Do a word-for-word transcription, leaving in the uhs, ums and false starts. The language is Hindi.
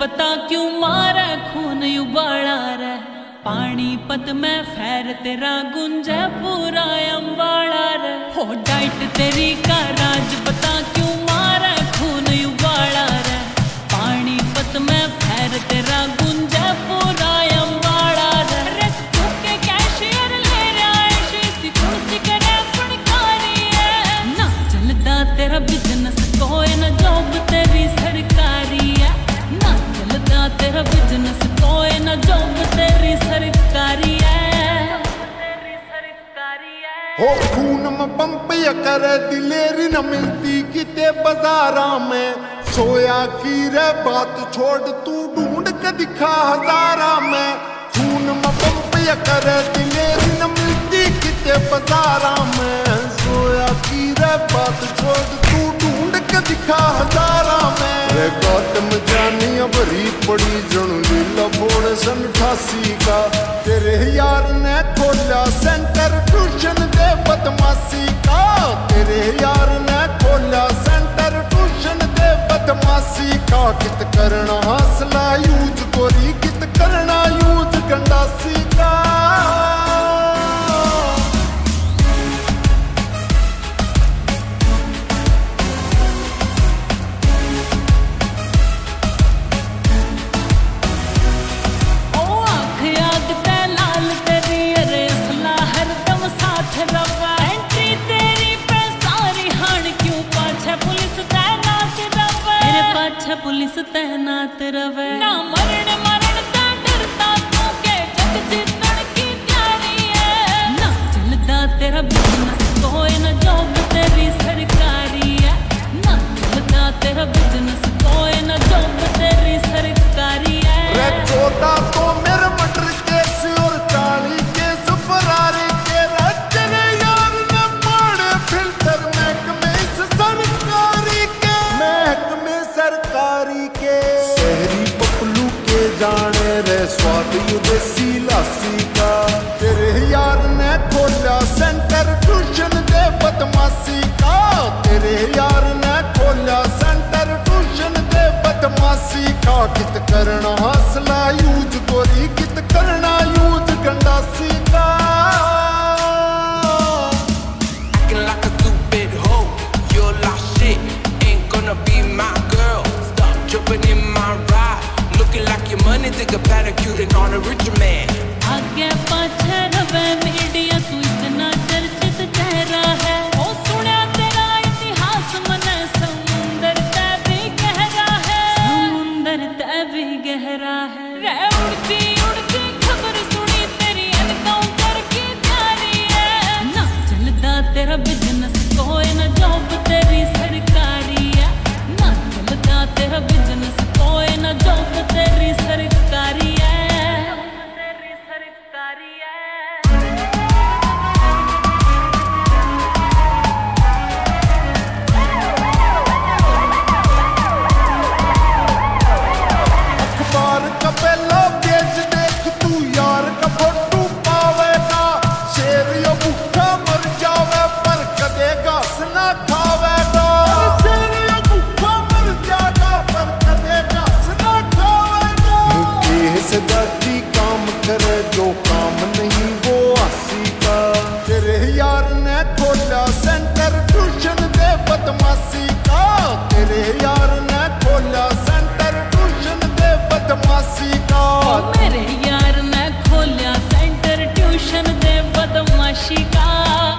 बता क्यों मारा खून उबाला रे, पानीपत में फैर तेरा गुंजे पूरा अम्बाड़ा रे। हो डाइट तेरी का राज बता क्यों मारा खून उबाला रे, पानीपत में फैर तेरा गुंजे पूरा अम्बाड़ा रे। रे चुके कैशियर ले रहा है शीशी कुर्सी करे फड़कारी है, ना चलता तेरा बिजनेस कोई ना जॉब तेरी सरकारी है, ना चलता तेरा बिजनेस कोई ना जॉब तेरी सरकारी है, तेरी सरकारी है। हो खून में पंप या करे दिलेरी न मिलती किते बाजारा में, सोया की रे बात छोड़ तू ढूंढ के दिखा हजारा में। खून में पंप या करे दिलेरी न मिलती किते बाजारा में, सोया की रे बात छोड़ तू ढूंढ के दिखा हजारा में। रे गौतम जानी भरी पड़ी जणु लीला बोड़ सन अठासी का, तेरे यार ने खोला सेंटर ट्यूशन दे बदमाशी का, तेरे यार ने खोला सेंटर ट्यूशन दे बदमाशी का। कित करना हौसला यूज गोरी, कित करना यूज गंडासी का। पुलिस तैनात रवे, ना मरण मरण ता डरता तू के जग जीतन की तैयारी है, ना चलता तेरा बिजनेस कोई ना जॉब तेरी सरकारी है, ना चलता तेरा बिजनेस कोई ना जॉब तेरी सरकारी है। रे चौदह तो मेरे मटर केस और चाली केस फरारी के राज्य ने यार ने मारे फिल्टर महकमे सरकारी के, महकमे सरकारी के। शहरी पपलू के जाने रे स्वाद युदेसी लासी का, तेरे यार ने खोला सेंटर ट्यूशन दे बदमाशी का, तेरे यार ने खोला सेंटर ट्यूशन दे बदमाशी का। कित करना हौसला यूज गोरी, कित करना यूज गंडासी का। Acting like a stupid hoe, you're lost shit, ain't gonna be my girl. Stop jumping in my ride, looking like your money, take a pedicure and on a richer man. आगे पाछे रवे मीडिया तू इतना चर्चित चेहरा है, ओ सुना तेरा इतिहास मने समुंदर ते भी गहरा है, समुंदर ते भी गहरा है। रे उड़ती उड़ती खबर सुनी तेरी एनकाउंटर की तैयारी है, ना चलता तेरा बिजनेस कोई ना जॉब तेरी सरकारी है, ना चलता तेरा बिजनेस कोई ना जॉब तेरी सरकारी है, तेरी सरकारी है। अखबार का पहला पेज देख तू यार का फोटो पावेगा, शेर यो भूखा मर जावे पर कदे घास ना खावेगा, शेर यो भूखा मर जाएगा पर कदे घास ना खावेगा। मुकेश जाति काम करे जो काम नहीं वो आसी का, तेरे यार ने खोला सेंटर ट्यूशन दे बदमाशी